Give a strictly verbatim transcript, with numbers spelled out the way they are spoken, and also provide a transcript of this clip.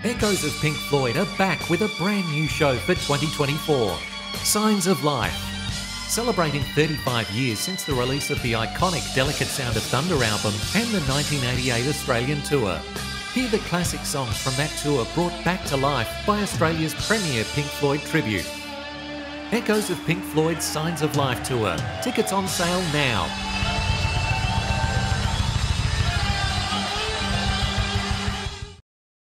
Echoes of Pink Floyd are back with a brand new show for twenty twenty-four, Signs of Life. Celebrating thirty-five years since the release of the iconic Delicate Sound of Thunder album and the nineteen eighty-eight Australian tour. Hear the classic songs from that tour brought back to life by Australia's premier Pink Floyd tribute. Echoes of Pink Floyd's Signs of Life tour. Tickets on sale now.